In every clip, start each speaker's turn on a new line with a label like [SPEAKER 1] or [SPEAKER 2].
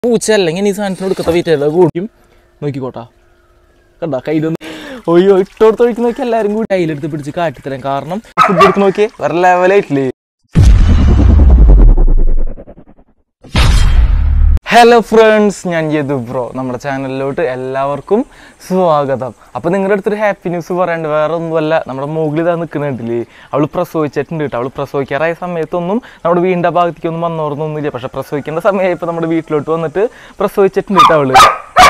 [SPEAKER 1] പൂച്ച അല്ലെങ്കിൽ ഈ സാധനത്തിന് കൊടുക്കത്ത വീട്ടിൽ കൂടിയും നോക്കിക്കോട്ടാ കണ്ടാ കയ്യിലൊന്നും ഒയ്യോ ഇട്ടോടത്തൊഴിക്ക് നോക്കി എല്ലാവരും കൂടി കയ്യിലെടുത്ത് പിടിച്ച് കാട്ടിത്തരാം. കാരണം ഫുഡ് എടുത്ത് നോക്കിയേ വേറെ ലെവലായിട്ടില്ലേ. ഹലോ ഫ്രണ്ട്സ്, ഞാൻ യദു ബ്രോ. നമ്മുടെ ചാനലിലോട്ട് എല്ലാവർക്കും സ്വാഗതം. അപ്പോൾ നിങ്ങളുടെ അടുത്തൊരു ഹാപ്പി ന്യൂസ് പറയാണ്ട് വേറെ ഒന്നുമല്ല, നമ്മുടെ മോഗിൽ ഇതാ നിൽക്കുന്നുണ്ടില്ലേ, അവൾ പ്രസവിച്ചിട്ടുണ്ട് കേട്ടോ. അവൾ പ്രസവിക്കാറായ സമയത്തൊന്നും നമ്മുടെ വീടിൻ്റെ ഭാഗത്തേക്കൊന്നും വന്നോർന്നൊന്നുമില്ല. പക്ഷെ പ്രസവിക്കേണ്ട സമയമായപ്പോൾ നമ്മുടെ വീട്ടിലോട്ട് വന്നിട്ട് പ്രസവിച്ചിട്ടുണ്ട് കേട്ടോ. അവള്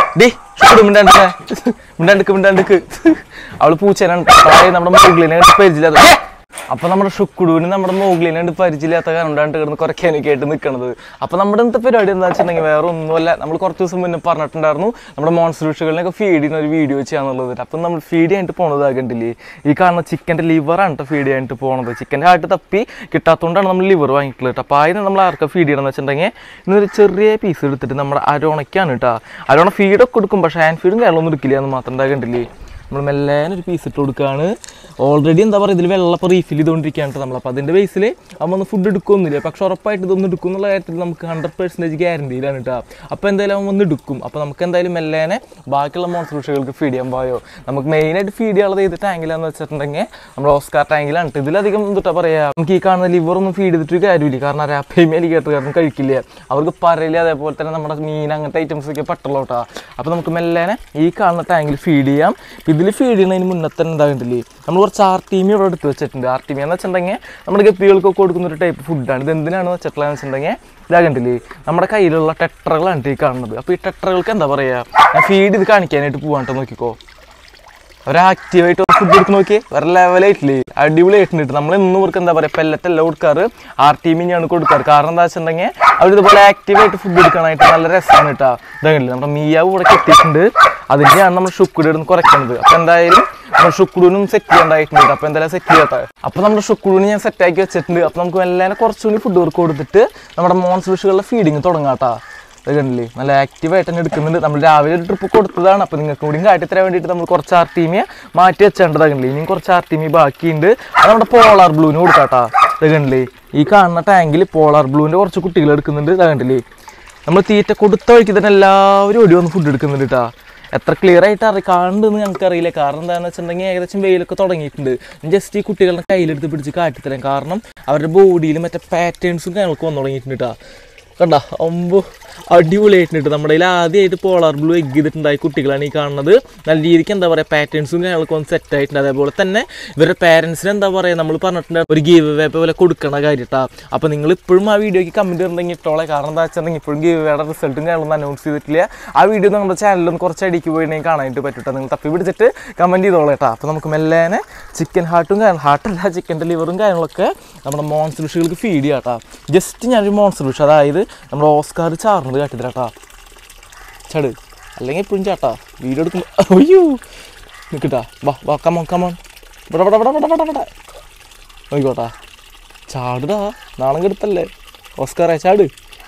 [SPEAKER 1] മിണ്ടാണ്ടിക്ക് അവള് പൂച്ചേനാണ് നമ്മുടെ മോഗിലിനെ പരിചയമില്ലാത്ത. അപ്പൊ നമ്മുടെ ഷുക്കുടുവിന് നമ്മുടെ മോഗിലിനെ പരിചയമില്ലാത്ത കാരണം കിടന്ന് കുറയ്ക്കാനൊക്കെ ആയിട്ട് നിൽക്കണത്. അപ്പൊ നമ്മുടെ ഇന്നത്തെ പരിപാടി എന്താ വെച്ചിട്ടുണ്ടെങ്കിൽ വേറെ ഒന്നുമല്ല, നമ്മൾ കുറച്ച് ദിവസം മുന്നേ പറഞ്ഞിട്ടുണ്ടായിരുന്നു നമ്മുടെ മോൺസ്റ്റർ ഫീഡ് ചെയ്യുന്ന ഒരു വീഡിയോ ചെയ്യാന്നുള്ളത്. അപ്പം നമ്മൾ ഫീഡ് ചെയ്യാനായിട്ട് പോണതാകണ്ടില്ലേ, ഈ കാണുന്ന ചിക്കൻ്റെ ലിവറാണ് കേട്ടോ ഫീഡ് ചെയ്യാനായിട്ട് പോണത്. ചിക്കൻ്റെ ഹാർട്ട് തപ്പി കിട്ടാത്തതുകൊണ്ടാണ് നമ്മൾ ലിവർ വാങ്ങിയിട്ടുള്ളത് കേട്ടോ. അപ്പോൾ അതിന് നമ്മൾ ആർക്കാ ഫീഡ് ചെയ്യണമെന്ന് വെച്ചിട്ടുണ്ടെങ്കിൽ ഇന്നൊരു ചെറിയ പീസ് എടുത്തിട്ട് നമ്മുടെ അരോണയ്ക്കാണ് കേട്ടോ. അരോണ ഫീഡൊക്കെ കൊടുക്കും, പക്ഷേ ഹാൻഡ് ഫീഡും കാര്യങ്ങളൊന്നും എടുക്കില്ല എന്ന് മാത്രം ഉണ്ടാകണ്ടില്ലേ. നമ്മൾ മെല്ലേനൊരു പീസ് ഇട്ട് കൊടുക്കുകയാണ്. ഓൾറെഡി എന്താ പറയുക, ഇതിൽ വെള്ളപ്പം റീഫിൽ ചെയ്തുകൊണ്ടിരിക്കുകയാണ് നമ്മൾ. അപ്പോൾ അതിൻ്റെ ബേസിൽ അവൻ ഫുഡ് എടുക്കുമൊന്നുമില്ല, പക്ഷെ ഉറപ്പായിട്ട് ഇതൊന്നും എടുക്കും എന്നുള്ള കാര്യത്തിൽ നമുക്ക് 100% ഗ്യാരണ്ടിയിലാണ് കേട്ടോ. അപ്പോൾ എന്തായാലും അവൻ വന്ന് എടുക്കും. അപ്പോൾ നമുക്ക് എന്തായാലും മെല്ലേനെ ബാക്കിയുള്ള മോൺസ്റ്റർ ഫീഡ് ചെയ്യാൻ പോയോ. നമുക്ക് മെയിനായിട്ട് ഫീഡ് ചെയ്യാനുള്ളത് ഏത് ടാങ്കിലാണെന്ന് വെച്ചിട്ടുണ്ടെങ്കിൽ നമ്മുടെ ഓസ്കാർ ടാങ്കിലാണ്. ഇതിലധികം എന്തിട്ടാ പറയുക, നമുക്ക് ഈ കാണുന്ന ലിവറൊന്നും ഫീഡ് ചെയ്തിട്ട് കാര്യമില്ല. കാരണം രാപ്പയും അലിഗേറ്റർ കാരണം കഴിക്കില്ല, അവർക്ക് പറയില്ല. അതേപോലെ തന്നെ നമ്മുടെ മീൻ അങ്ങനത്തെ ഐറ്റംസൊക്കെ പട്ടുള്ളൂ കേട്ടോ. അപ്പോൾ നമുക്ക് മെല്ലേനെ ഈ കാണുന്ന ടാങ്കിൽ ഫീഡ് ചെയ്യാം. ഇതിൽ ഫീഡ് ചെയ്യുന്നതിന് മുന്നേ തന്നെ ഉണ്ടാകണ്ടില്ലേ, നമ്മൾ കുറച്ച് ആർട്ടിമി ഇവിടെ എടുത്ത് വെച്ചിട്ടുണ്ട്. ആർട്ടിമി എന്ന് വെച്ചിട്ടുണ്ടെങ്കിൽ നമ്മുടെ ഗപ്പികൾക്കൊക്കെ കൊടുക്കുന്ന ഒരു ടൈപ്പ് ഫുഡാണ്. ഇത് എന്തിനാണെന്ന് വെച്ചിട്ടുള്ളതെന്ന് വെച്ചിട്ടുണ്ടെങ്കിൽ ഇതാകണ്ടില്ലേ, നമ്മുടെ കയ്യിലുള്ള ടെട്രകളാണ് ഈ കാണുന്നത്. അപ്പോൾ ഈ ടെട്രകൾക്ക് എന്താ പറയുക, ഞാൻ ഫീഡ് ഇത് കാണിക്കാനായിട്ട് പോകാൻ നോക്കിക്കോ. അവരാക്റ്റീവായിട്ട് ഫുഡ് എടുത്ത് നോക്കി വേറെ ലെവലായിട്ടില്ലേ, അടിപൊളിയായിട്ടുണ്ട്. നമ്മളെന്നും ഇവർക്ക് എന്താ പറയുക പെല്ലറ്റെല്ലാം കൊടുക്കാറ്, ആർട്ടിമിനെയാണ് കൊടുക്കാറ്. കാരണം എന്താ വെച്ചിട്ടുണ്ടെങ്കിൽ അവരിതുപോലെ ആക്റ്റീവായിട്ട് ഫുഡ് എടുക്കാനായിട്ട് നല്ല രസമാണ് കേട്ടോ. ഇതാകണ്ടില്ലേ, നമ്മുടെ മിയാവ് ഇവിടെ കെട്ടിയിട്ടുണ്ട്. അതിൻ്റെയാണ് നമ്മൾ ഷുക്കുടി ഇടുന്ന് കുറയ്ക്കുന്നത്. അപ്പോൾ എന്തായാലും നമ്മൾ ഷുക്കുടിനും സെറ്റ് ചെയ്യേണ്ടതായിട്ടുണ്ട്. അപ്പോൾ എന്തായാലും സെറ്റ് ചെയ്യാത്ത. അപ്പോൾ നമ്മുടെ ഷുക്കുടിനെ ഞാൻ സെറ്റാക്കി വെച്ചിട്ടുണ്ട്. അപ്പോൾ നമുക്ക് എല്ലാവരും കുറച്ചുകൂടി ഫുഡ് വർക്ക് കൊടുത്തിട്ട് നമ്മുടെ മോൺസ്റ്റർ ഫിഷുകളുടെ ഫീഡിങ് തുടങ്ങാം കേട്ടോ. അത് കണ്ടില്ലേ, നല്ല ആക്റ്റീവായിട്ട് തന്നെ എടുക്കുന്നുണ്ട്. നമ്മൾ രാവിലെ ഒരു ട്രിപ്പ് കൊടുത്തതാണ്. അപ്പോൾ നിങ്ങൾക്ക് കൂടിയും കാട്ടിത്തരാൻ വേണ്ടിയിട്ട് നമ്മൾ കുറച്ച് ആർട്ടിമിയെ മാറ്റി വെച്ചേണ്ടതാകണ്ടില്ലേ. ഇനിയും കുറച്ച് ആർട്ടിമി ബാക്കിയുണ്ട്. അത് നമ്മുടെ പോളാർ ബ്ലൂവിന് കൊടുക്കാട്ടോ. അത് കണ്ടില്ലേ, ഈ കാണുന്ന ടാങ്കിൽ പോളാർ ബ്ലൂവിൻ്റെ കുറച്ച് കുട്ടികൾ എടുക്കുന്നുണ്ട്. അത് കണ്ടില്ലേ, നമ്മൾ തീറ്റ കൊടുത്ത വഴിക്ക് തന്നെ എല്ലാവരും ഓടി വന്ന് ഫുഡ് എടുക്കുന്നുണ്ട് കേട്ടോ. എത്ര ക്ലിയർ ആയിട്ട് കാണുന്നുണ്ടെന്ന് ഞങ്ങൾക്കറിയില്ല. കാരണം എന്താണെന്ന് വെച്ചിട്ടുണ്ടെങ്കിൽ ഏകദേശം വെയിലൊക്കെ തുടങ്ങിയിട്ടുണ്ട്. ജസ്റ്റ് ഈ കുട്ടികളുടെ കയ്യിലെടുത്ത് പിടിച്ച് കാട്ടിത്തരാം. കാരണം അവരുടെ ബോഡിയിൽ മറ്റേ പാറ്റേൺസും ഞങ്ങൾക്ക് വന്നു തുടങ്ങിയിട്ടുണ്ട് കേട്ടോ. കണ്ടാ ഒമ്പോ അടിപൊളിയായിട്ടുണ്ട്. നമ്മുടെ കയ്യിൽ ആദ്യമായിട്ട് പോളാർ ബ്ലൂ എഗ് ചെയ്തിട്ടുണ്ടായി കുട്ടികളാണ് ഈ കാണുന്നത്. നല്ല രീതിക്ക് എന്താ പറയുക പാറ്റേൺസും ഞങ്ങൾക്ക് ഒന്ന് സെറ്റ് ആയിട്ടുണ്ട്. അതേപോലെ തന്നെ ഇവരുടെ പാരൻസിന് എന്താ പറയുക, നമ്മൾ പറഞ്ഞിട്ടുണ്ട് ഒരു ഗീവ് അവേ പോലെ കൊടുക്കണ കാര്യം കേട്ടോ. അപ്പോൾ നിങ്ങൾ ഇപ്പോഴും ആ വീഡിയോയ്ക്ക് കമൻറ്റ് ഉണ്ടെങ്കിൽ ഇട്ടോളെ. കാരണം എന്താ വെച്ചിട്ടുണ്ടെങ്കിൽ ഇപ്പോഴും ഗീവ് അവയുടെ റിസൾട്ടും കാര്യങ്ങളൊന്നും അനൗൺസ് ചെയ്തിട്ടില്ല. ആ വീഡിയോ നമ്മുടെ ചാനലിലൊന്ന് കുറച്ച് അടിക്ക് പോയിട്ടുണ്ടെങ്കിൽ കാണാനായിട്ട് പറ്റും കേട്ടോ. നിങ്ങൾ തപ്പി പിടിച്ചിട്ട് കമൻറ്റ് ചെയ്തോളെ കേട്ടോ. അപ്പോൾ നമുക്ക് മെല്ലേനെ ചിക്കൻ ഹാർട്ടല്ല ചിക്കൻ്റെ ലിവറും കാര്യങ്ങളൊക്കെ നമ്മുടെ മോൺസ്റ്റർ ഫിഷുകൾക്ക് ഫീഡ് ചെയ്യാം കേട്ടോ. ജസ്റ്റ് ഞാനൊരു മോൺസ്റ്റർ ഫിഷ്, അതായത് നമ്മുടെ ഓസ്കാർ ചാറിനത് കാട്ടിത്തരാട്ടാ. ചട് അല്ലെങ്കിൽ എപ്പോഴും ചാട്ടാ വീഡിയോ എടുക്കുമ്പോൾ അയ്യോ നിൽക്കട്ടാ. വാ കമോൺ ഇവിടെ നോക്കിക്കോട്ടാ. ചാടുടാ, നാണം കെടുത്തല്ലേ ഓസ്കാറേ, ചാട്.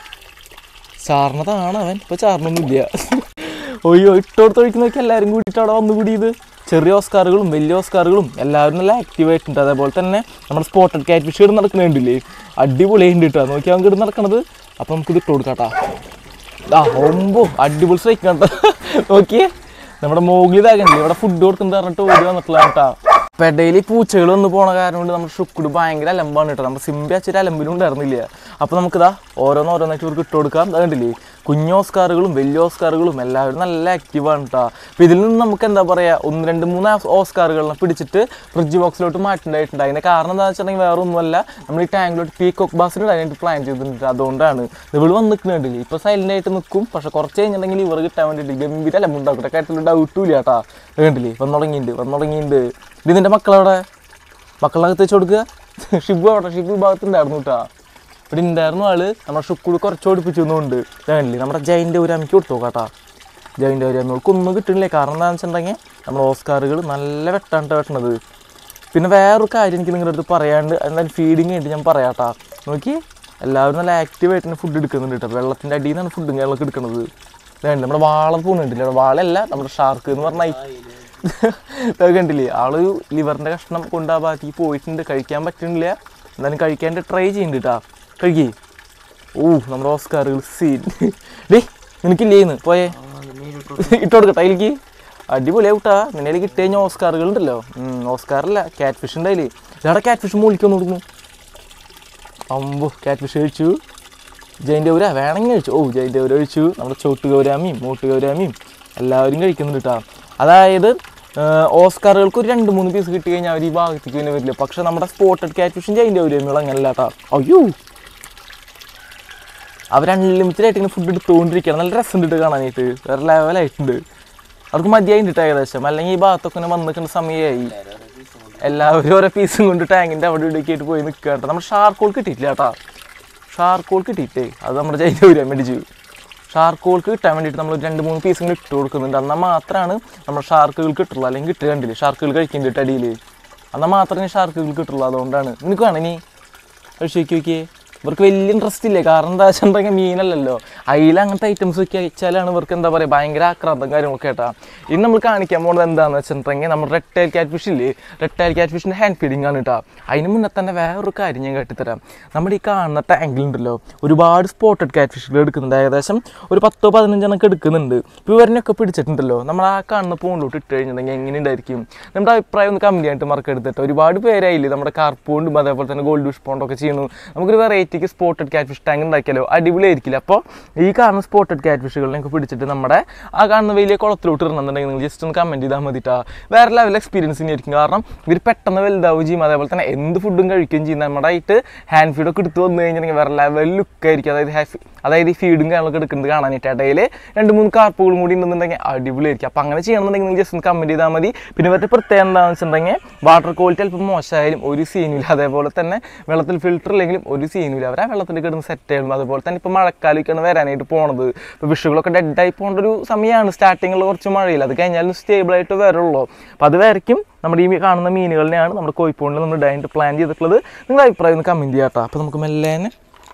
[SPEAKER 1] ചാറിനതാണ് അവൻ, ഇപ്പോൾ ചാറിനൊന്നുമില്ല. ഒയ്യോ ഇട്ടോടത്തൊഴിക്ക് നോക്കി എല്ലാവരും കൂടിയിട്ട് അവിടെ വന്നു കൂടിയത്. ചെറിയ ഓസ്കാറുകളും വലിയ ഓസ്കാറുകളും എല്ലാവരും നല്ല ആക്റ്റീവായിട്ടുണ്ട്. അതേപോലെ തന്നെ നമ്മുടെ സ്പോട്ടഡ് ക്യാറ്റ് ഫിഷ് കിടന്ന് നടക്കുന്നുണ്ടില്ലേ, അടിപൊളിയായിട്ട് കിട്ടുക നോക്കി അവൻ കിടന്ന് നടക്കണത്. അപ്പോൾ നമുക്കിത് ഇട്ട് കൊടുക്കാട്ടാ. ഒമ്പോ അടിപൊളി സ്ട്രൈക്ക് കേട്ടോ. നോക്കിയേ, നമ്മുടെ മോഗിലിതാകണ്ടേ ഇവിടെ ഫുഡ് കൊടുക്കുന്നത് പറഞ്ഞിട്ട് ഓടി വന്നിട്ടുള്ള കേട്ടോ. അപ്പോൾ ഇടയിൽ പൂച്ചകൾ വന്ന് പോണ കാരണം കൊണ്ട് നമ്മുടെ ഷുക്കുട് ഭയങ്കര അലമ്പാണ് കേട്ടോ. നമ്മുടെ സിംബി അച്ഛൻ്റെ അലമ്പിനും ഉണ്ടായിരുന്നില്ല. അപ്പോൾ നമുക്കിതാ ഓരോന്നോരോന്നായിട്ട് ഇവർക്ക് ഇട്ട് കൊടുക്കാം. അതുകൊണ്ടില്ലേ കുഞ്ഞു ഓസ്കാറുകളും വലിയ ഓസ്കാറുകളും എല്ലാവരും നല്ല ആക്റ്റീവാണ് കേട്ടോ. അപ്പോൾ ഇതിൽ നിന്ന് നമുക്ക് എന്താ പറയുക 1, 2, 3 ഓസ്കാറുകളെ പിടിച്ചിട്ട് ഫ്രിഡ്ജ് ബോക്സിലോട്ട് മാറ്റേണ്ടതായിട്ടുണ്ട്. അതിൻ്റെ കാരണം എന്താണെന്ന് വെച്ചിട്ടുണ്ടെങ്കിൽ വേറെ ഒന്നുമല്ല, നമ്മൾ ഈ ടാങ്കിലോട്ട് പീകോക്ക് ബാസിന് അതിനായിട്ട് പ്ലാൻ ചെയ്തിട്ടുണ്ട്. അതുകൊണ്ടാണ് ഇവൾ വന്ന് നിൽക്കുന്നുണ്ടല്ലേ. ഇപ്പോൾ സൈലൻ്റ് ആയിട്ട് നിൽക്കും, പക്ഷെ കുറച്ച് കഴിഞ്ഞിട്ടുണ്ടെങ്കിൽ ഇവർ കിട്ടാൻ വേണ്ടിയിട്ട് ഗംഭീര അലമ്പുണ്ടാക്കും. കാര്യത്തിൽ ഡൗട്ടും ഇല്ല കേട്ടോ. കണ്ടില്ലേ വന്നു തുടങ്ങിയിട്ടുണ്ട്. ഇത് നിൻ്റെ മക്കളവിടെ മക്കളകത്ത് വെച്ച് കൊടുക്കുക. ഷിബു ഭാഗത്തുണ്ടായിരുന്നു കേട്ടോ. ഇവിടെ ഉണ്ടായിരുന്നു ആള്. നമ്മുടെ ഷുക്കുട് കുറച്ച് ഓടിപ്പിച്ചു ഒന്നുകൊണ്ട് ഇതാകണ്ടില്ലേ നമ്മുടെ ജൈൻ്റെ ഒരു അമ്മയ്ക്ക് കൊടുത്തു നോക്കാട്ടാ. ജൈൻ്റെ ഒരു അമ്മകൾക്ക് ഒന്നും കിട്ടുന്നില്ലേ. കാരണം എന്താണെന്ന് വെച്ചിട്ടുണ്ടെങ്കിൽ നമ്മുടെ ഓസ്കാറുകൾ നല്ല വെട്ടണത്. പിന്നെ വേറൊരു കാര്യം എനിക്ക് നിങ്ങളുടെ അടുത്ത് പറയാണ്ട്, എന്തായാലും ഫീഡിങ് ആയിട്ട് ഞാൻ പറയാട്ടാ. നോക്കി എല്ലാവരും നല്ല ആക്റ്റീവായിട്ട് തന്നെ ഫുഡ് എടുക്കുന്നുണ്ട് കേട്ടോ. വെള്ളത്തിൻ്റെ അടിയിൽ നിന്നാണ് ഫുഡും കാര്യങ്ങളൊക്കെ എടുക്കുന്നത്. ഇതാണ്ട് നമ്മുടെ വാള പോകുന്നുണ്ടല്ലേ, വാളല്ല നമ്മുടെ ഷാർക്ക് എന്ന് പറഞ്ഞാൽ കണ്ടില്ലേ, ആള് ലിവറിൻ്റെ കഷ്ണം കൊണ്ട് ആ ഭാഗത്തേക്ക് പോയിട്ടുണ്ട്. കഴിക്കാൻ പറ്റുന്നില്ല, എന്നാലും കഴിക്കാനായിട്ട് ട്രൈ ചെയ്യുന്നുണ്ട് കേട്ടോ. കഴിക്കേ. ഓ നമ്മുടെ ഓസ്കാറുകൾ സീൻ. ഡേ നിനക്കില്ലേന്ന് പോയേ ഇട്ട് കൊടുക്കട്ടെ അതിലേക്ക് അടിപൊളിയാ കൂട്ടാ നിന്നെ കിട്ടി കഴിഞ്ഞാൽ ഓസ്കാറുകളുണ്ടല്ലോ ഓസ്കാറല്ല ക്യാറ്റ് ഫിഷ് ഉണ്ടായില്ലേ ഇയാടെ ക്യാറ്റ് ഫിഷ് മുളിക്കൊന്നു കൊടുക്കുന്നു അമ്പോ ക്യാറ്റ് ഫിഷ് കഴിച്ചു ജൈൻ്റെ ഊര വേണമെങ്കിൽ കഴിച്ചു ജൈൻ്റെ ഊര കഴിച്ചു നമ്മുടെ ചോട്ട് ഗൗരാമിയും മൂട്ട് ഗൗരാമിയും എല്ലാവരും കഴിക്കുന്നുണ്ട് കേട്ടോ അതായത് ഓസ്കാറുകൾക്ക് ഒരു 2-3 പീസ് കിട്ടി കഴിഞ്ഞാൽ അവർ ഈ ഭാഗത്തേക്ക് പിന്നെ വരില്ല പക്ഷെ നമ്മുടെ സ്പോട്ടഡ് ക്യാറ്റ് ഫിഷും ജൈൻ്റെ ഊരാമികളും അങ്ങനല്ല കേട്ടോ അയ്യോ അവർ അൺലിമിറ്റഡ് ആയിട്ട് ഇങ്ങനെ ഫുഡ് എടുത്തുകൊണ്ടിരിക്കുകയാണ് നല്ല രസമുണ്ട് കാണാനായിട്ട് വേറെ ലെവലായിട്ടുണ്ട് അവർക്ക് മതിയായിട്ട് ഏകദേശം അല്ലെങ്കിൽ ഈ ഭാഗത്തൊക്കെ ഇങ്ങനെ വന്ന് നിൽക്കുന്ന സമയമായി എല്ലാവരും ഓരോ പീസും കൊണ്ട് ടാങ്കിൻ്റെ അവിടെ ഇവിടേക്ക് ആയിട്ട് പോയി നിൽക്കുക കേട്ടോ നമ്മുടെ ഷാർക്കോൾ കിട്ടിയിട്ടില്ല കേട്ടോ ഷാർക്കോൾ കിട്ടിയിട്ടേ അത് നമ്മുടെ ജൈൻ്റെ ഊരാൻ മേടിച്ചു ഷാർക്കോൾക്ക് കിട്ടാൻ വേണ്ടിയിട്ട് നമ്മൾ 2-3 പീസുകൾ ഇട്ട് കൊടുക്കുന്നുണ്ട് എന്നാൽ മാത്രമാണ് നമ്മുടെ ഷാർക്കുകൾ കിട്ടുള്ളൂ അല്ലെങ്കിൽ കിട്ടുക കണ്ടില്ലേ ഷാർക്കുകൾ കഴിക്കുന്നുണ്ട് അടിയിൽ എന്നാൽ മാത്രമേ ഷാർക്കുകൾ കിട്ടുള്ളൂ അതുകൊണ്ടാണ് നിനക്ക് വേണം ഇനി കഴിച്ച് നോക്കിയേ ഇവർക്ക് വലിയ ഇൻട്രസ്റ്റ് ഇല്ലേ കാരണം എന്താ വെച്ചിട്ടുണ്ടെങ്കിൽ മീനല്ലല്ലോ അയില അങ്ങനത്തെ ഐറ്റംസ് ഒക്കെ അയച്ചാലാണ് ഇവർക്ക് എന്താ പറയുക ഭയങ്കര ആക്രാന്തം കാര്യങ്ങളൊക്കെ കേട്ടാ ഇനി നമ്മൾ കാണിക്കാൻ പോകുന്നത് എന്താണെന്ന് വെച്ചിട്ടുണ്ടെങ്കിൽ നമ്മുടെ റെഡ് ടൈൽ ക്യാറ്റ് ഫിഷ് ഇല്ലേ റെഡ് ടൈൽ ക്യാറ്റ് ഫിഷിൻ്റെ ഹാൻഡ് ഫീഡിങ് ആണ് കേട്ടോ അതിന് മുന്നേ തന്നെ വേറൊരു കാര്യം ഞാൻ കാട്ടിത്തരാം നമ്മുടെ ഈ കാണുന്ന ടാങ്കിലുണ്ടല്ലോ ഒരുപാട് സ്പോട്ടഡ് ക്യാറ്റ് ഫിഷുകൾ എടുക്കുന്നുണ്ട് ഏകദേശം ഒരു 10-15 എടുക്കുന്നുണ്ട് ഇപ്പോൾ ഇവരിനൊക്കെ പിടിച്ചിട്ടുണ്ടല്ലോ നമ്മൾ ആ കാണുന്ന പൂണ്ടിലോട്ട് ഇട്ട് കഴിഞ്ഞിട്ടുണ്ടെങ്കിൽ എങ്ങനെ ഉണ്ടായിരിക്കും നമ്മുടെ അഭിപ്രായം ഒന്ന് കമ്പനി ആയിട്ട് മറക്കെടുത്തിട്ട് ഒരുപാട് പേരായില്ലേ നമ്മുടെ കാർപ്പൂണ്ടും അതേപോലെ തന്നെ ഗോൾഡ് ഫിഷ് പോണ്ടൊക്കെ ചെയ്യുന്നു നമുക്കൊരു വെറൈറ്റിക്ക് സ്പോട്ടഡ് ക്യാറ്റ് ഫിഷ് ടാങ്ക് ഉണ്ടാക്കിയാലോ അടിപൊളിയായിരിക്കില്ല അപ്പോൾ ഈ കാണുന്ന സ്പോട്ടഡ് ക്യാറ്റ് ഫിഷുകളിനൊക്കെ പിടിച്ചിട്ട് നമ്മുടെ ആ കാണുന്ന വലിയ കുളത്തിലോട്ട് ഇടണമെന്നുണ്ടെങ്കിൽ നിങ്ങൾ ജസ്റ്റ് ഒന്ന് കമൻറ്റ് ചെയ്താൽ മതിട്ടാ വേറെ ലെവൽ എക്സ്പീരിയൻസ് തന്നെയായിരിക്കും കാരണം ഇവർ പെട്ടെന്ന് വലുതാവുകയും ചെയ്യും അതേപോലെ തന്നെ എന്ത് ഫുഡും കഴിക്കുകയും ചെയ്യും നമ്മുടെ ആയിട്ട് ഹാൻഡ് ഫീഡൊക്കെ എടുത്ത് വന്നു കഴിഞ്ഞിട്ടുണ്ടെങ്കിൽ വേറെ ലെവൽ ലുക്കായിരിക്കും അതായത് ഈ ഫീഡും കാര്യങ്ങളൊക്കെ എടുക്കുന്നത് കാണാനായിട്ട് ഇടയിൽ 2-3 കാർപ്പുകളും കൂടി ഉണ്ടെന്നുണ്ടെങ്കിൽ അടിപൊളിയായിരിക്കും അപ്പോൾ അങ്ങനെ ചെയ്യണമെന്നുണ്ടെങ്കിൽ നിങ്ങൾ ജസ്റ്റ് ഒന്ന് കമൻറ്റ് ചെയ്താൽ മതി പിന്നെ ഇവരുടെ പ്രത്യേകം എന്താണെന്ന് വെച്ചിട്ടുണ്ടെങ്കിൽ വാട്ടർ ക്വാളിറ്റി അല്പം മോശമായാലും ഒരു സീനുമില്ല അതേപോലെ തന്നെ വെള്ളത്തിൽ ഫിൽറ്റർ ഇല്ലെങ്കിലും ഒരു സീനുമില്ല അവരെ വെള്ളത്തിൽ കിടന്ന് സെറ്റ് ചെയ്യണം അതുപോലെ തന്നെ ഇപ്പോൾ മഴക്കാലൊക്കെയാണ് വരാനായിട്ട് പോണത് ഇപ്പോൾ വിഷുകളൊക്കെ ഡെഡായി പോകേണ്ട ഒരു സമയമാണ് സ്റ്റാർട്ടിങ്ങിൽ കുറച്ച് മഴയില്ല അത് കഴിഞ്ഞാലും സ്റ്റേബിളായിട്ട് വരുള്ളൂ അപ്പോൾ അത് വരയ്ക്കും നമ്മുടെ ഈ കാണുന്ന മീനുകളിനെയാണ് നമ്മുടെ കോഴിപ്പോണ്ടിൽ നമ്മൾ ഡയറ്റ് പ്ലാൻ ചെയ്തിട്ടുള്ളത് നിങ്ങളുടെ അഭിപ്രായം ഒന്ന് കമൻറ്റ് ചെയ്യാം കേട്ടോ അപ്പോൾ നമുക്ക് മെല്ലേനെ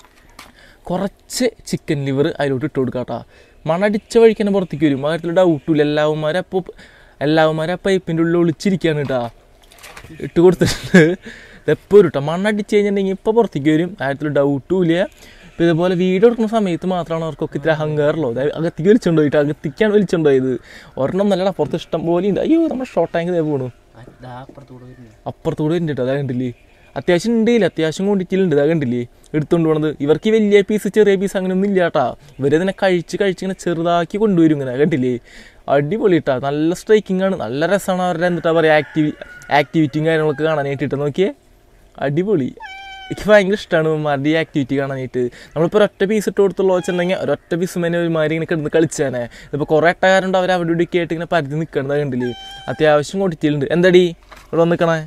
[SPEAKER 1] കുറച്ച് ചിക്കൻ ലിവർ അതിലോട്ട് ഇട്ട് കൊടുക്കാം കേട്ടോ മണടിച്ച വഴിക്ക് തന്നെ പുറത്തേക്ക് വരും ആ കാര്യത്തിൽ ഡൗട്ടില്ല എല്ലാവന്മാരെ പൈപ്പിൻ്റെ ഉള്ളിൽ ഒളിച്ചിരിക്കുകയാണ് കേട്ടോ ഇട്ട് കൊടുത്തിട്ടുണ്ട് എപ്പോൾ ഒരു കേട്ടോ മണ്ണടിച്ച് കഴിഞ്ഞിട്ടുണ്ടെങ്കിൽ ഇപ്പോൾ പുറത്തേക്ക് വരും കാര്യത്തിൽ ഡൗട്ടും ഇല്ല ഇപ്പോൾ ഇതുപോലെ വീഡിയോ എടുക്കുന്ന സമയത്ത് മാത്രമാണ് അവർക്കൊക്കെ ഇത്തിരി അഹങ്കാരമുള്ളൂ അതായത് അകത്തേക്ക് വലിച്ചുകൊണ്ടുപോയിട്ട് അകത്തേക്കാണ് വലിച്ചുകൊണ്ടുപോയത് ഒരെണ്ണം നല്ലതാണ് അപ്പുറത്ത് ഇഷ്ടം പോലെ ഉണ്ട് അയ്യോ നമ്മുടെ ഷോർട്ട് ടാങ്ക് ഇതേ പോകണു അപ്പുറത്തൂടെ ഉണ്ട് കേട്ടോ അതാ കണ്ടില്ലേ അത്യാവശ്യം ഉണ്ടില്ല അത്യാവശ്യം കൊണ്ടിട്ടില്ലുണ്ട് ഇതാ കണ്ടില്ലേ എടുത്തുകൊണ്ട് പോകണത് ഇവർക്ക് വലിയ പീസ് ചെറിയ പീസ് അങ്ങനെയൊന്നും ഇല്ല കേട്ടാ ഇവരതിനെ കഴിച്ച് ഇങ്ങനെ ചെറുതാക്കി കൊണ്ടുവരും ഇങ്ങനെ കണ്ടില്ലേ അടിപൊളി കേട്ടാ നല്ല സ്ട്രൈക്കിംഗ് ആണ് നല്ല രസമാണ് അവരുടെ എന്താ പറയുക ആക്ടിവിറ്റിയും കാര്യങ്ങളൊക്കെ കാണാനായിട്ട് നോക്കിയേ അടിപൊളി എനിക്ക് ഭയങ്കര ഇഷ്ടമാണ് ഇവന്മാരുടെ ഈ ആക്ടിവിറ്റി കാണാനായിട്ട് നമ്മളിപ്പോൾ ഒരൊറ്റ പീസ് ഇട്ട് കൊടുത്തുള്ള വെച്ചിട്ടുണ്ടെങ്കിൽ ഒരൊറ്റ പീസ് തന്നെ ഒരുമാതിരി ഇങ്ങനെ കിടന്ന് കളിച്ചാനെ ഇതിപ്പോൾ കുറേ എട്ടകാരുണ്ട് അവർ അവിടെ ഇവിടെയൊക്കെ ആയിട്ട് ഇങ്ങനെ പരതി നിൽക്കണത് കണ്ടില്ലേ അത്യാവശ്യം കൊണ്ടിട്ടുണ്ട് എന്താടി ഇവിടെ വന്ന് നിൽക്കണേ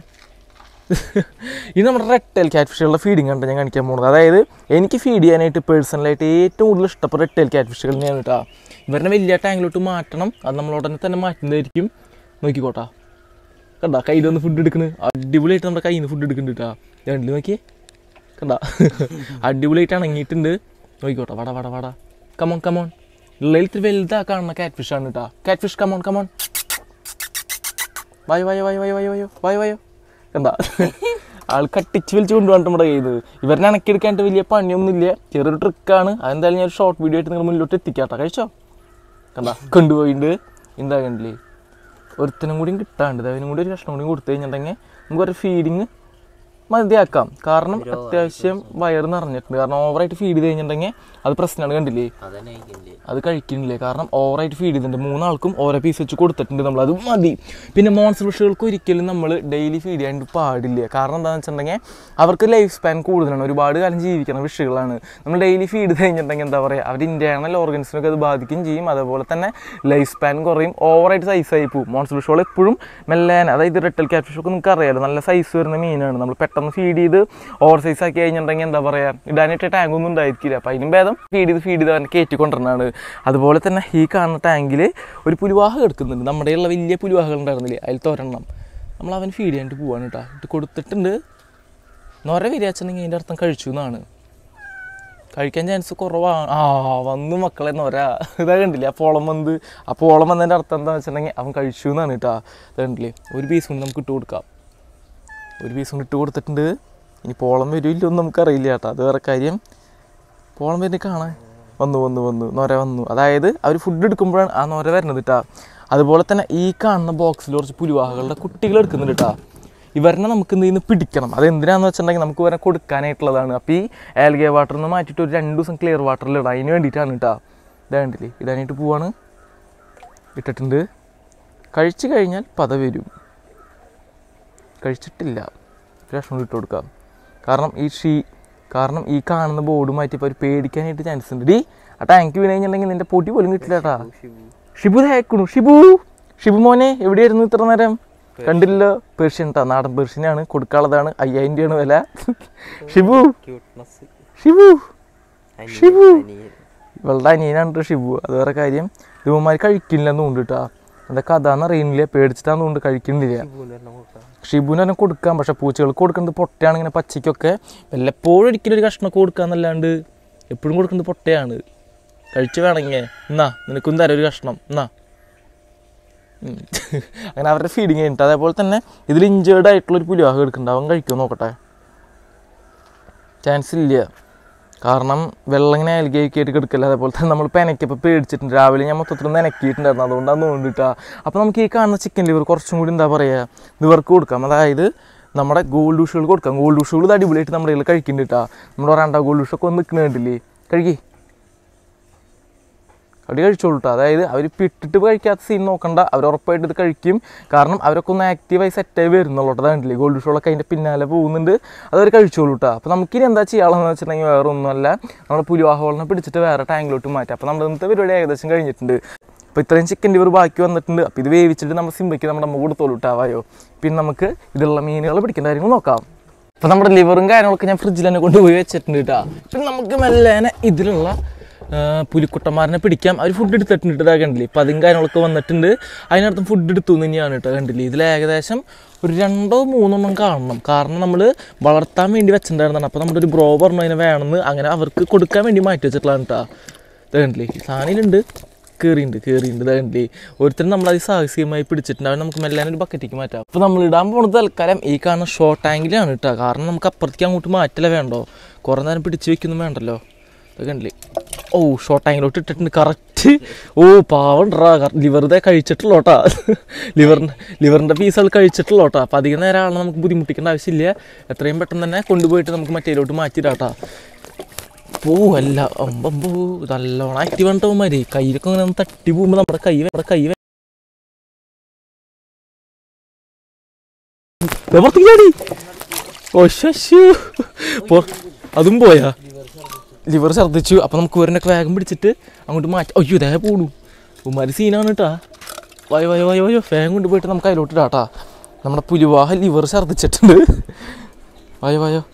[SPEAKER 1] ഇത് നമ്മുടെ റെഡ് ടൈൽ ക്യാറ്റ് ഫിഷുകളുടെ ഫീഡിങ് കണ്ട് ഞാൻ കാണിക്കാൻ പോകുന്നത് അതായത് എനിക്ക് ഫീഡ് ചെയ്യാനായിട്ട് പേഴ്സണലായിട്ട് ഏറ്റവും കൂടുതൽ ഇഷ്ടപ്പെട്ട റെഡ് ടൈൽ ക്യാറ്റ് ഫിഷുകൾ തന്നെയാണ് കേട്ടോ ഇവരുടെ വലിയ ടാങ്കിലോട്ട് മാറ്റണം അത് നമ്മളുടനെ തന്നെ മാറ്റുന്നതായിരിക്കും നോക്കിക്കോട്ടാ കണ്ടാ കയ്യിൽ വന്ന് ഫുഡ് എടുക്കുന്നത് അടിപൊളിയായിട്ട് നമ്മുടെ കയ്യിൽ നിന്ന് ഫുഡ് എടുക്കുന്നുണ്ട് കേട്ടോ രണ്ടിൽ നോക്കിയേ കണ്ടാ അടിപൊളിയായിട്ട് ഇണങ്ങിയിട്ടുണ്ട് നോക്കിക്കോട്ടെ വട കമോൺ ഉള്ളതിൽ ഇത്തിരി വലുതാ കാണുന്ന ക്യാറ്റ് ഫിഷാണ് കേട്ടോ ക്യാറ്റ് ഫിഷ് കമോൺ വായോ കണ്ടാ ആൾ കട്ടിച്ച് വലിച്ച് കൊണ്ടുപോകണം നമ്മുടെ കയ്യിൽ നിന്ന് ഇവരെ ഇണക്കിയെടുക്കാനായിട്ട് വലിയ പണിയൊന്നുമില്ല ചെറിയൊരു ട്രിക്കാണ് അതെന്തായാലും ഞാൻ ഒരു ഷോർട്ട് വീഡിയോ ആയിട്ട് നിങ്ങൾ മുന്നിലോട്ട് എത്തിക്കാട്ടോ കഴിച്ചോ കണ്ടാ കൊണ്ടുപോയിട്ടുണ്ട് എന്താ കണ്ടില്ലേ ഒരുത്തനും കൂടിയും കിട്ടാണ്ട് അതിനും കൂടി ഒരു കഷ്ണം കൂടി കൊടുത്തു കഴിഞ്ഞിട്ടുണ്ടെങ്കിൽ നമുക്ക് ഒരു ഫീഡിങ് മതിയാക്കാം കാരണം അത്യാവശ്യം വയറ് നിറഞ്ഞിട്ടുണ്ട് കാരണം ഓവറായിട്ട് ഫീഡ് ചെയ്ത് കഴിഞ്ഞിട്ടുണ്ടെങ്കിൽ അത് പ്രശ്നമാണ് കണ്ടില്ലേ അത് കഴിക്കുന്നില്ലേ കാരണം ഓവറായിട്ട് ഫീഡ് ചെയ്തിട്ടുണ്ട് 3 ആൾക്കും ഓരോ പീസ് വെച്ച് കൊടുത്തിട്ടുണ്ട് നമ്മൾ അത് മതി പിന്നെ മോൺസ്റ്റർ ഫിഷുകൾക്ക് ഒരിക്കലും നമ്മൾ ഡെയിലി ഫീഡ് ചെയ്യാണ്ട് പാടില്ല കാരണം എന്താണെന്ന് വെച്ചിട്ടുണ്ടെങ്കിൽ അവർക്ക് ലൈഫ് സ്പാൻ കൂടുതലാണ് ഒരുപാട് കാലം ജീവിക്കുന്ന ഫിഷുകളാണ് നമ്മൾ ഡെയിലി ഫീഡ് ചെയ്ത് കഴിഞ്ഞിട്ടുണ്ടെങ്കിൽ എന്താ പറയുക അവർ ഇൻറ്റേർണൽ ഓർഗൻസിനൊക്കെ അത് ബാധിക്കുകയും ചെയ്യും അതേപോലെ തന്നെ ലൈഫ് സ്പാൻ കുറയും ഓവറായിട്ട് സൈസായി പോകും മോൺസ്റ്റർ ഫിഷുകൾ എപ്പോഴും മെല്ലേന അതായത് റെഡ് ടൈൽ ക്യാറ്റ് ഫിഷൊക്കെ നിങ്ങൾക്ക് അറിയാമല്ലോ നല്ല സൈസ് വരുന്ന മീനാണ് നമ്മൾ പെട്ടെന്ന് ഫീഡ് ചെയ്ത് ഓവർ സൈസ് ആക്കി കഴിഞ്ഞിട്ടുണ്ടെങ്കിൽ എന്താ പറയുക ഇടാനായിട്ട് ടാങ്കൊന്നും ഉണ്ടായിരിക്കില്ല അപ്പോൾ അതിനും ഭേദം ഫീഡ് ചെയ്ത് അവനെ കയറ്റി കൊണ്ടുവരുന്നതാണ് അതുപോലെ തന്നെ ഈ കാണുന്ന ടാങ്കിൽ ഒരു പുലുവാഹ കിടക്കുന്നുണ്ട് നമ്മുടെയുള്ള വലിയ പുലുവാഹകൾ ഉണ്ടായിരുന്നില്ലേ അതിൽ തോരണം നമ്മൾ അവൻ ഫീഡ് ചെയ്യാനായിട്ട് പോവാണ് കേട്ടോ ഇട്ട് കൊടുത്തിട്ടുണ്ട് നൊര വിരിയാച്ചുണ്ടെങ്കിൽ അതിൻ്റെ അർത്ഥം കഴിച്ചു എന്നാണ് കഴിക്കാൻ ചാൻസ് കുറവാണ് വന്നു മക്കളെ നൊര ഇതാ കണ്ടില്ലേ ആ പോളം വന്നതിൻ്റെ അർത്ഥം എന്താണെന്ന് വെച്ചിട്ടുണ്ടെങ്കിൽ അവൻ കഴിച്ചു എന്നാണ് കേട്ടോ അത് കണ്ടില്ലേ ഒരു പീസ് കൊണ്ട് നമുക്ക് ഇട്ട് കൊടുക്കാം ഒരു പീസ് കൊണ്ട് ഇട്ട് കൊടുത്തിട്ടുണ്ട് ഇനി പോളം വരുമില്ലോ ഒന്നും നമുക്കറിയില്ല കേട്ടോ അത് വേറെ കാര്യം പോളം വരുന്ന കാണാൻ വന്നു നൊര വന്നു. അതായത് അവർ ഫുഡ് എടുക്കുമ്പോഴാണ് ആ നൊര വരുന്നത് കേട്ടാ. അതുപോലെ തന്നെ ഈ കാണുന്ന ബോക്സിൽ കുറച്ച് പുലിവാഹകളുടെ കുട്ടികൾ എടുക്കുന്നുണ്ട് കേട്ടാ. ഇവരെ നമുക്ക് എന്ത് ചെയ്യുന്നു പിടിക്കണം. അതെന്തിനാന്ന് വെച്ചിട്ടുണ്ടെങ്കിൽ നമുക്ക് ഇവരെ കൊടുക്കാനായിട്ടുള്ളതാണ്. അപ്പോൾ ഈ ആൽഗേ വാട്ടറിൽ നിന്ന് മാറ്റിയിട്ട് ഒരു 2 ദിവസം ക്ലിയർ വാട്ടറിൽ ഇടാം. അതിന് വേണ്ടിയിട്ടാണ് കേട്ടോ. ഇതാണ്ടില്ലേ, ഇടാനായിട്ട് പോവാണ്. ഇട്ടിട്ടുണ്ട്. കഴിച്ചു കഴിഞ്ഞാൽ പത വരും. കഴിച്ചിട്ടില്ല, ഭക്ഷണം ഇട്ട് കൊടുക്കാം. കാരണം ഈ കാണുന്ന ബോർഡ് മാറ്റിയപ്പോൾ അവർ പേടിക്കാനായിട്ട് ചാൻസ് ഉണ്ട്. ഡി ആ ടാങ്ക് വീണ് കഴിഞ്ഞിട്ടുണ്ടെങ്കിൽ നിൻ്റെ പൊടി പോലും കിട്ടില്ല കേട്ടാ. ഷിബു തേക്കണു. ഷിബു മോനെ എവിടെയായിരുന്നു ഇത്ര നേരം? കണ്ടില്ലല്ലോ. പേർഷ്യൻ കേട്ടോ, നാടൻ പേർഷ്യനാണ്. കൊടുക്കാനുള്ളതാണ്. 5000 രൂപയാണ് വില. ഷിബു ഇവളുടെ അനിയനാണ് ഷിബു. അത് വേറെ കാര്യം. ഇവന്മാർ കഴിക്കില്ലെന്ന് കൊണ്ട് കേട്ടാ. എന്താ കഥ എന്നറിയുന്നില്ല, പേടിച്ചിട്ടാന്ന് കൊണ്ട് കഴിക്കുന്നില്ല. ഷിബുവിന് തന്നെ കൊടുക്കാം, പക്ഷെ പൂച്ചകൾക്ക് കൊടുക്കുന്നത് പൊട്ടയാണ്. ഇങ്ങനെ പച്ചയ്ക്കൊക്കെ വല്ലപ്പോഴും ഒരിക്കലും ഒരു കഷ്ണമൊക്കെ കൊടുക്കാന്നല്ലാണ്ട് എപ്പോഴും കൊടുക്കുന്നത് പൊട്ടയാണ്. കഴിച്ചു വേണമെങ്കിൽ എന്നാ നിനക്കും തരാം ഒരു കഷ്ണം എന്നാ. അങ്ങനെ അവരുടെ ഫീഡിങ് കഴിഞ്ഞിട്ട്. അതേപോലെ തന്നെ ഇതിൽ ഇഞ്ചേർഡ് ആയിട്ടുള്ളൊരു പുലിവാഹം എടുക്കുന്നുണ്ട്. അവൻ കഴിക്കുമോ നോക്കട്ടെ. ചാൻസ് ഇല്ല, കാരണം വെള്ളം ഇങ്ങനെ ആയിട്ട് കിടക്കില്ല. അതേപോലെ തന്നെ നമ്മൾ പെനയ്ക്കപ്പോൾ പേടിച്ചിട്ടുണ്ട്. രാവിലെ ഞാൻ മൊത്തത്തിൽ നനക്കിയിട്ടുണ്ടായിരുന്നു, അതുകൊണ്ടാണ് തോന്നിട്ടാ. അപ്പോൾ നമുക്ക് ഈ കാണുന്ന ചിക്കൻ ലിവർ കുറച്ചും കൂടി എന്താ പറയുക ഇവർക്ക് കൊടുക്കാം. അതായത് നമ്മുടെ ഗോൾഡ് ഡൂഷുകൾ കൊടുക്കാം. ഗോൾഡ് ഡൂഷുകൾ ഇത് അടിപൊളിയായിട്ട് നമ്മുടെ കയ്യിൽ കഴിക്കുന്നുണ്ട് കേട്ടോ. നമ്മുടെ വേണ്ട ഗോൾഡ് ഡൂഷൊക്കെ ഒന്ന് നിൽക്കുന്ന കണ്ടില്ലേ. കഴുകി അവിടെ കഴിച്ചോളൂ കേട്ടോ. അതായത് അവർ പിട്ടിട്ട് കഴിക്കാത്ത സീൻ നോക്കണ്ട, അവർ ഉറപ്പായിട്ട് ഇത് കഴിക്കും. കാരണം അവരൊക്കെ ഒന്ന് ആക്റ്റീവായി സെറ്റായി വരുന്നുള്ളൂ. അതാണ്ടില്ലേ ഗോൾഡ് ഷോളൊക്കെ അതിൻ്റെ പിന്നാലെ പോകുന്നുണ്ട്. അതവർ കഴിച്ചോളൂ കേട്ടോ. അപ്പോൾ നമുക്കിനി എന്താ ചെയ്യാമെന്ന് വെച്ചിട്ടുണ്ടെങ്കിൽ വേറെ ഒന്നുമല്ല, നമ്മുടെ പുലിവാഹോളിനെ പിടിച്ചിട്ട് വേറെ ടാങ്കിലോട്ട് മാറ്റാം. അപ്പോൾ നമ്മുടെ ഇന്നത്തെ പരിപാടി ഏകദേശം കഴിഞ്ഞിട്ടുണ്ട്. അപ്പോൾ ഇത്രയും ചിക്കൻ ലിവർ ബാക്കി വന്നിട്ടുണ്ട്. അപ്പോൾ ഇത് വേവിച്ചിട്ട് നമ്മൾ സിംബയ്ക്ക് നമ്മുടെ അമ്മ കൊടുത്തോളൂ കേട്ടാവായോ. പിന്നെ നമുക്ക് ഇതിലുള്ള മീനുകൾ പിടിക്കേണ്ട കാര്യങ്ങൾ നോക്കാം. അപ്പോൾ നമ്മുടെ ലിവറും കാര്യങ്ങളൊക്കെ ഞാൻ ഫ്രിഡ്ജിൽ തന്നെ കൊണ്ടുപോയി വെച്ചിട്ടുണ്ട് കേട്ടോ. പിന്നെ നമുക്ക് മെല്ലേനെ ഇതിലുള്ള പുലിക്കുട്ടന്മാരനെ പിടിക്കാം. അവർ ഫുഡ് എടുത്തിട്ടുണ്ട് ഇതാ കണ്ടില്ലേ. അപ്പോൾ അതും കാര്യങ്ങളൊക്കെ വന്നിട്ടുണ്ട്. അതിനർത്ഥം ഫുഡ് എടുത്തു തന്നെയാണ് കേട്ടോ. കണ്ടില്ലേ, ഇതിൽ ഏകദേശം ഒരു 2-3 കാണണം. കാരണം നമ്മൾ വളർത്താൻ വേണ്ടി വെച്ചിട്ടുണ്ടായിരുന്നതാണ്. അപ്പോൾ നമ്മുടെ ഒരു ബ്രോ പറഞ്ഞു അതിനെ വേണമെന്ന്, അങ്ങനെ അവർക്ക് കൊടുക്കാൻ വേണ്ടി മാറ്റി വെച്ചിട്ടുള്ളതാണ് കേട്ടോ. ഇത് കണ്ടില്ലേ, സാധനയിലുണ്ട്, കയറിയുണ്ട് ഇതാ കണ്ടില്ലേ. ഒരുത്തരും നമ്മളത് സാഹസികമായി പിടിച്ചിട്ടുണ്ട്. അവൻ നമുക്ക് മെല്ലാൻ ഒരു ബക്കറ്റിക്ക് മാറ്റാം. അപ്പോൾ നമ്മൾ ഇടാൻ പോകുന്നത് തൽക്കാലം ഈ കാണുന്ന ഷോർട്ട് ടാങ്കിലാണ് കേട്ടോ. കാരണം നമുക്ക് അപ്പുറത്തേക്ക് അങ്ങോട്ട് മാറ്റല വേണ്ടോ, കുറേ നേരം പിടിച്ച് വെക്കൊന്നും വേണ്ടല്ലോ. അത് കണ്ടില്ലേ. ഓ ഷോർട്ട് ടാങ്കിലോട്ട് ഇട്ടിട്ടുണ്ട് കറക്റ്റ്. ഓ പാവണ്ടാ, ലിവറുതെ കഴിച്ചിട്ടുള്ളൂ കേട്ടോ. ലിവറിൻ്റെ പീസുകൾ കഴിച്ചിട്ടുള്ളൂ കേട്ടോ. അപ്പോൾ അധികം നേരം ആളെ നമുക്ക് ബുദ്ധിമുട്ടിക്കേണ്ട ആവശ്യമില്ല. എത്രയും പെട്ടെന്ന് തന്നെ കൊണ്ടുപോയിട്ട് നമുക്ക് മറ്റേലോട്ട് മാറ്റിയിടാം കേട്ടോ. അല്ല അമ്പമ്പോ നല്ലോണം ആക്റ്റീവ് ആണ് ടോമാര്. കയ്യിലൊക്കെ അങ്ങനെ ഒന്ന് തട്ടി പോകുമ്പോൾ നമ്മുടെ കൈ അതും പോയാ ലിവർ ഛർദ്ദിച്ചു. അപ്പോൾ നമുക്ക് ഇവരിനൊക്കെ വേഗം പിടിച്ചിട്ട് അങ്ങോട്ട് മാറ്റി. അയ്യോ ഇതേ പോണു ഉമ്മാര് സീനാണ് കേട്ടാ. വയോ വേഗം കൊണ്ടുപോയിട്ട് നമുക്ക് അതിലോട്ട് ഇടാട്ടാ. നമ്മുടെ പുലിവാഹ ലിവർ ഛർദ്ദിച്ചിട്ടുണ്ട്. വയോ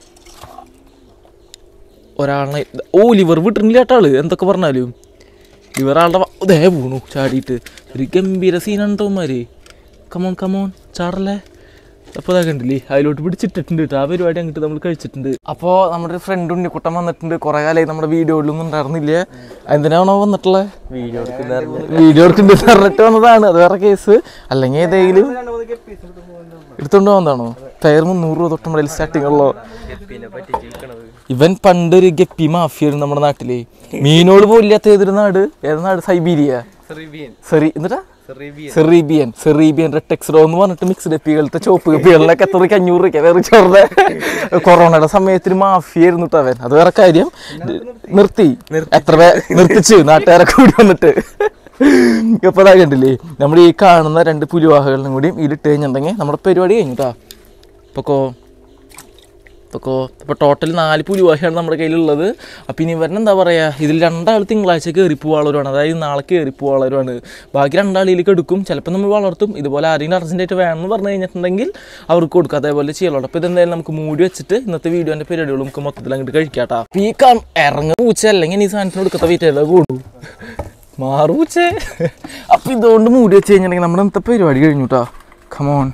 [SPEAKER 1] ഒരാളെ ലിവർ വിട്ടിട്ടില്ല കേട്ടാള്. എന്തൊക്കെ പറഞ്ഞാലും ലിവർ ആളുടെ ഇതേ പോണു ചാടിയിട്ട്. ഒരു ഗംഭീര സീനാണ് ടോമാര്. കമോൺ ചാടല്ലേ. അപ്പോൾ അതാ കണ്ടില്ലേ, അതിലോട്ട് പിടിച്ചിട്ടിട്ടുണ്ട് കേട്ടോ. ആ പരിപാടി അങ്ങോട്ട് നമ്മൾ കഴിച്ചിട്ടുണ്ട്. അപ്പോൾ നമ്മുടെ ഒരു ഫ്രണ്ട് ഉണ്ണിക്കുട്ടൻ വന്നിട്ടുണ്ട്. കുറേ കാലമായി നമ്മുടെ വീഡിയോയിലൊന്നും ഉണ്ടായിരുന്നില്ല. എന്തിനാണോ വന്നിട്ടുള്ളത്? വീഡിയോ എടുക്കുന്നുണ്ട് പറഞ്ഞിട്ട് വന്നതാണ്. അത് വേറെ കേസ്. അല്ലെങ്കിൽ ഏതെങ്കിലും എടുത്തോണ്ട് വന്നതാണോ? ടയർ 300 രൂപ തൊട്ട് നമ്മുടെ സ്റ്റാർട്ടിങ് ഉള്ളോ. ഇവൻ പണ്ടൊരു ഗപ്പി മാഫിയായിരുന്നു നമ്മുടെ നാട്ടില്. മീനോട് പോലില്ലാത്ത ഏതൊരു നാട്? സൈബീരിയ, എന്നിട്ടാ സെറീബിയൻ റെട്ടെക്സ്റോ എന്ന് പറഞ്ഞിട്ട് മിക്സ്ഡ് ഗപ്പികളത്തെ ചോപ്പ് ഗപ്പികളിലൊക്കെ 500 രൂപ വേറെ ചോറിന്റെ. കൊറോണയുടെ സമയത്തിന് മാഫിയായിരുന്നു കേട്ടോ അവൻ. അത് വേറെ കാര്യം. നിർത്തിച്ചു നാട്ടുകാരൊക്കെ കൂടി വന്നിട്ട്. അപ്പോൾ അതാ കണ്ടില്ലേ, നമ്മൾ ഈ കാണുന്ന 2 പുലിവാഹകളിലും കൂടിയും ഇതിലിട്ട് കഴിഞ്ഞിട്ടുണ്ടെങ്കിൽ നമ്മുടെ പരിപാടി കഴിഞ്ഞിട്ടാ. ഇപ്പോൾ ടോട്ടൽ 4 പുലിവാഹയാണ് നമ്മുടെ കയ്യിലുള്ളത്. അപ്പം ഇനി ഇവരെ എന്താ പറയുക, ഇതിൽ 2 ആൾ തിങ്കളാഴ്ച കയറിപ്പോവാളവരാണ്. അതായത് നാളെ കയറിപ്പോവാളവരാണ്. ബാക്കി 2 ആളിലേക്ക് എടുക്കും. ചിലപ്പോൾ നമ്മൾ വളർത്തും. ഇതുപോലെ ആരെങ്കിലും അർജൻറ്റായിട്ട് വേണമെന്ന് പറഞ്ഞു കഴിഞ്ഞിട്ടുണ്ടെങ്കിൽ അവർക്ക് കൊടുക്കും. അതേപോലെ ചെയ്യുള്ളൂ. അപ്പോൾ ഇതെന്തായാലും നമുക്ക് മൂടി വെച്ചിട്ട് ഇന്നത്തെ വീഡിയോൻ്റെ പരിപാടികൾ നമുക്ക് മൊത്തത്തിൽ അങ്ങോട്ട് കഴിക്കാട്ടാ. അപ്പോൾ ഈ ഇറങ്ങുന്ന പൂച്ച അല്ലെങ്കിൽ ഈ സാധനത്തിന് കൊടുക്കത്ത വീട്ടിൽ കൂടും മാറൂച്ചേ. അപ്പോൾ ഇതുകൊണ്ട് മൂടി വെച്ച് കഴിഞ്ഞിട്ടുണ്ടെങ്കിൽ നമ്മുടെ ഇന്നത്തെ പരിപാടി കഴിഞ്ഞു കേട്ടോ. കമോൺ.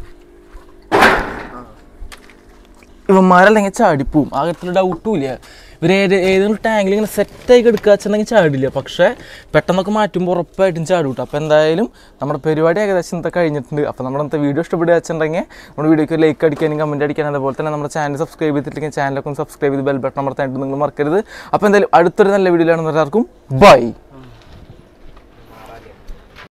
[SPEAKER 1] ഇവന്മാരല്ലെങ്കിൽ ചാടിപ്പോവും. ആ കാര്യത്തിൽ ഡൗട്ടും ഇല്ല. ഇവർ ഏതെങ്കിലും ടാങ്കിൽ ഇങ്ങനെ സെറ്റായി എടുക്കുക വെച്ചിട്ടുണ്ടെങ്കിൽ ചാടില്ല, പക്ഷേ പെട്ടെന്നൊക്കെ മാറ്റുമ്പോൾ ഉറപ്പായിട്ടും ചാടും കേട്ടോ. അപ്പോൾ എന്തായാലും നമ്മുടെ പരിപാടി ഏകദേശം ഇന്നത്തെ കഴിഞ്ഞിട്ടുണ്ട്. അപ്പോൾ നമ്മുടെ ഇന്നത്തെ വീഡിയോ ഇഷ്ടപ്പെടുക വെച്ചിട്ടുണ്ടെങ്കിൽ നമ്മുടെ വീഡിയോക്ക് ലൈക്ക് അടിക്കാനും കമൻറ്റ് അടിക്കാനും അതുപോലെ തന്നെ നമ്മുടെ ചാനൽ സബ്സ്ക്രൈബ് ചെയ്തിട്ടില്ലെങ്കിൽ ചാനലൊക്കെ ഒന്ന് സബ്സ്ക്രൈബ് ചെയ്ത് ബെൽ ബട്ടൺ അമർത്താനായിട്ട് നിങ്ങൾ മറക്കരുത്. അപ്പോൾ എന്തായാലും അടുത്തൊരു നല്ല വീഡിയോയിലാണ് എല്ലാവർക്കും ബൈ.